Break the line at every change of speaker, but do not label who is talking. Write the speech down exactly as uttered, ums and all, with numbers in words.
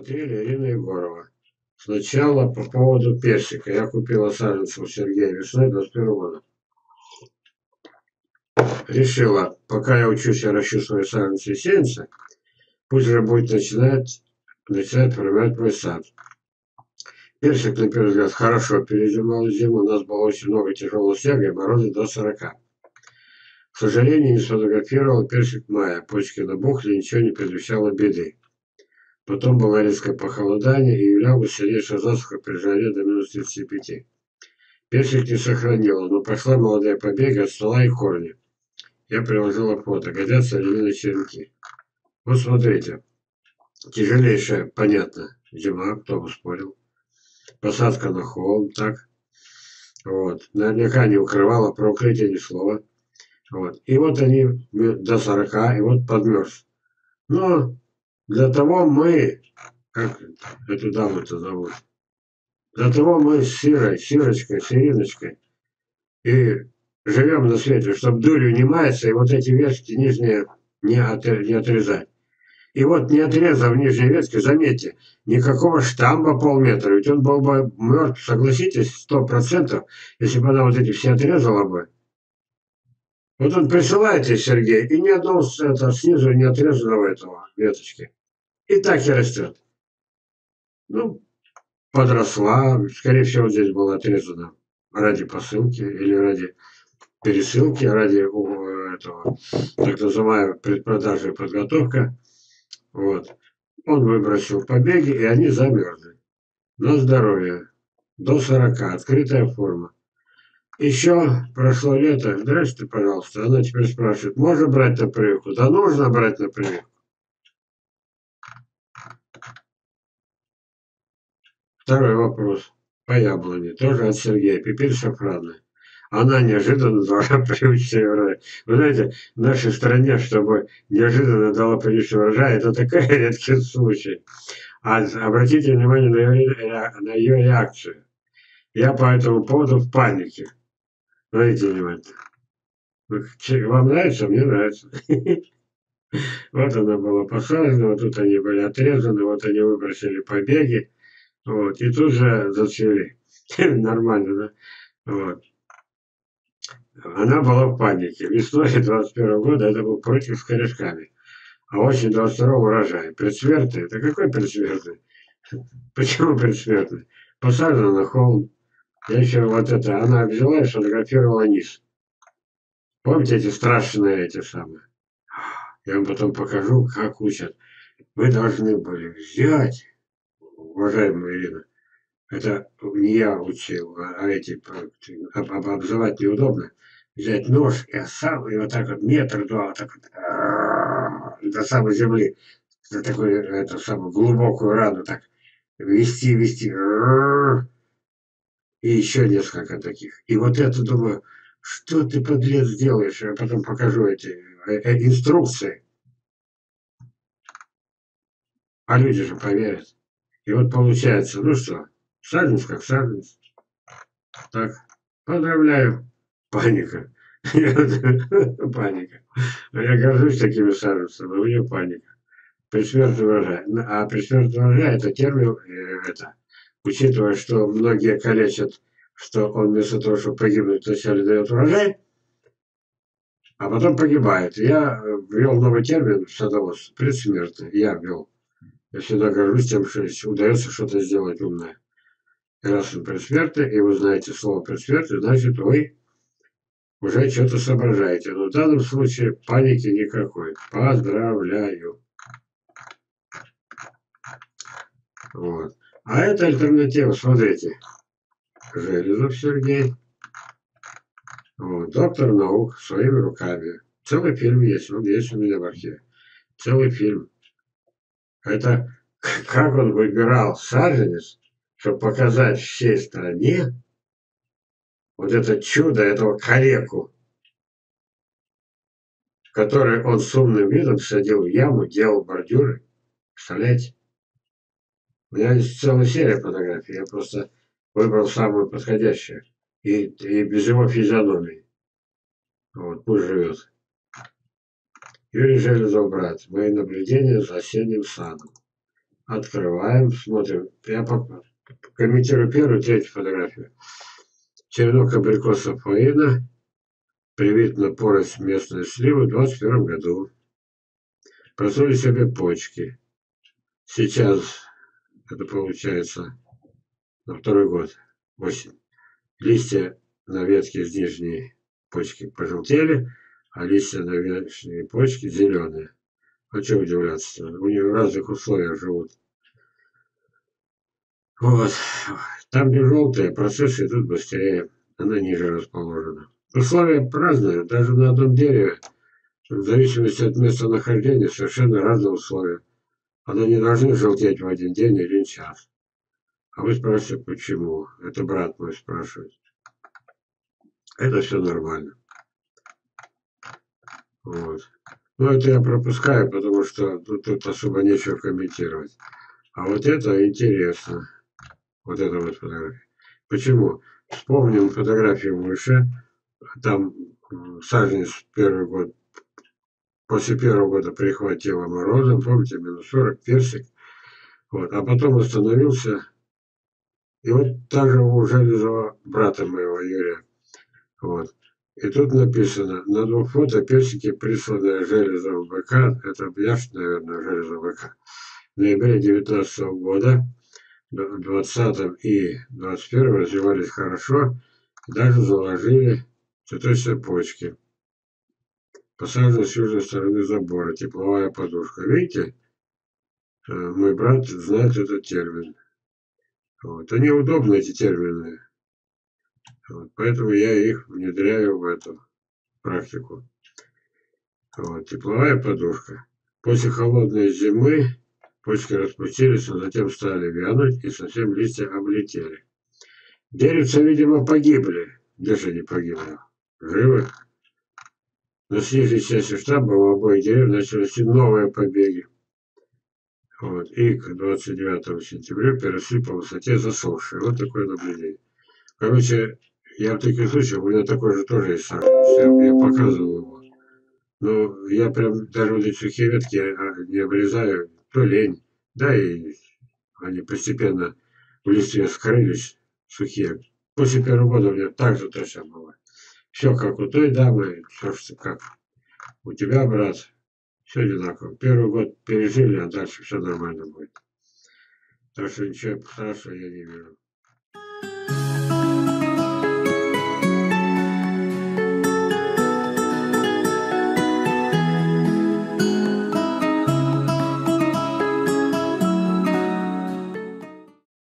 Смотрели Ирина Егорова. Сначала по поводу персика. Я купила саженцев у Сергея весной двадцать первого года. Решила, пока я учусь, я ращу свои саженцы и сеянцы, пусть же будет начинать, начинать формировать мой сад. Персик, на первый взгляд, хорошо перезимовал зиму. У нас было очень много тяжелого снега и морозы до сорока. К сожалению, не сфотографировал персик в мае. Почки набухли, ничего не предвещало беды. Потом было резкое похолодание, и июля сильнейшая засуха при жаре до минус тридцати пяти. Персик не сохранила, но пошла молодая побеги от ствола и корни. Я приложила фото. Годятся льняные черенки. Вот смотрите. Тяжелейшая, понятно, зима, кто бы спорил. Посадка на холм, так. Вот. Наверняка не укрывала, про укрытие ни слова. Вот. И вот они до сорока, и вот подмерз. Но для того мы, как эту даму-то зовут, для того мы с Сирой, Сирочкой, Сириночкой и живем на свете, чтобы дурью не маяться и вот эти ветки нижние не, от, не отрезать. И вот не отрезав нижние ветки, заметьте, никакого штамба полметра, ведь он был бы мертв, согласитесь, сто процентов, если бы она вот эти все отрезала бы. Вот он присылает ей, Сергей, и ни одного это, снизу не отрезанного этого веточки. И так и растет. Ну, подросла, скорее всего, здесь было отрезано ради посылки или ради пересылки, ради этого, так называемой предпродажи подготовка. Вот. Он выбросил побеги, и они замерзли. На здоровье. До сорока. Открытая форма. Еще прошло лето. Здрасте, пожалуйста. Она теперь спрашивает, можно брать на прививку? Да нужно брать на прививку. Второй вопрос. По яблоне. Тоже от Сергея. Пипель шафранная. Она неожиданно дала приличный урожай. Вы знаете, в нашей стране, чтобы неожиданно дала приличный урожай, это такой редкий случай. А обратите внимание на ее, на ее реакцию. Я по этому поводу в панике. Смотрите внимательно. Вам нравится? Мне нравится. Вот она была посажена, вот тут они были отрезаны, вот они выбросили побеги. Вот, и тут же зацвели. Нормально, да? Вот. Она была в панике. Весной двадцать первого года это был против с корешками. А осень двадцать второго урожай. Предсмертный? Это какой предсмертный? Почему предсмертный? Посажена на холм. Я еще вот это, она взяла и сфотографировала низ. Помните эти страшные эти самые? Я вам потом покажу, как учат. Вы должны были взять, уважаемая Ирина, это не я учил, а, а эти, об, об, обзывать неудобно, взять нож и сам, и вот так вот метр-два, вот так вот, до самой земли, за такую, эту самую глубокую рану, так, вести, вести, и еще несколько таких. И вот это, думаю, что ты, подлец, делаешь? Я потом покажу эти э, э, инструкции. А люди же поверят. И вот получается, ну что, саженец как саженец. Так, поздравляю. Паника. Паника. Я горжусь такими саженцами, у нее паника. Предсмертный урожай. А предсмертный урожай это термин, э, это, учитывая, что многие калечат, что он вместо того, чтобы погибнуть, вначале дает урожай, а потом погибает. Я ввел новый термин в садоводстве, предсмертный. Я ввел. Я всегда горжусь тем, что удается что-то сделать умное. И раз он предсмертный, и вы знаете слово предсмертный, значит вы уже что-то соображаете. Но в данном случае паники никакой. Поздравляю. Вот. А это альтернатива, смотрите. Железов Сергей. Вот. Доктор наук своими руками. Целый фильм есть, он есть у меня в архиве. Целый фильм. Это как он выбирал саженец, чтобы показать всей стране вот это чудо, этого калеку, который он с умным видом садил в яму, делал бордюры. Представляете? У меня есть целая серия фотографий. Я просто выбрал самую подходящую. И, и без его физиономии. Вот, пусть живет. Юрий Железов, брат. Мои наблюдения за осенним садом. Открываем, смотрим. Я комментирую первую, третью фотографию. Черенок абрикосов Фаина привит на порость местной сливы в двадцать первом году. Просули себе почки. Сейчас это получается на второй год, осень. Листья на ветке из нижней почки пожелтели, а листья на верхней почке зеленые. А что удивляться? У них в разных условиях живут. Вот. Там, где желтые, процессы идут быстрее. Она ниже расположена. Условия разные. Даже на одном дереве, в зависимости от местонахождения, совершенно разные условия. Она не должны желтеть в один день или один час. А вы спрашиваете, почему? Это брат мой спрашивает. Это все нормально. Вот. Ну, это я пропускаю, потому что тут, тут особо нечего комментировать. А вот это интересно. Вот это вот фотография. Почему? Вспомним фотографию выше. Там саженец первый год, после первого года прихватило морозом, помните, минус сорок, персик. Вот. А потом остановился. И вот также у Железова, брата моего Юрия. Вот. И тут написано, на двух фото персики, присланные Железовым ВК, это Яш, наверное, Железов ВК, в ноябре девятнадцатого года, в двадцатом и двадцать первом развивались хорошо, даже заложили цветочные почки. Посажены с южной стороны забора, тепловая подушка. Видите, мой брат знает этот термин. Вот. Они удобны, эти термины. Вот. Поэтому я их внедряю в эту практику. Вот. Тепловая подушка. После холодной зимы почки распустились, а затем стали вянуть, и совсем листья облетели. Деревца, видимо, погибли. Где же они погибли? Живы. На снижней части штаба у обоих деревьев начались новые побеги. Вот. И к двадцать девятому сентября перешли по высоте засохшие. Вот такое наблюдение. Короче, я в таких случаях, у меня такой же тоже есть саженец. Я, я показывал его. Но я прям даже вот эти сухие ветки не обрезаю, то лень. Да, и они постепенно в листве скрылись, сухие. После первого года у меня так же точно было. Все как у той дамы, все что как у тебя, брат. Все одинаково. Первый год пережили, а дальше все нормально будет. Так что ничего страшного я не вижу.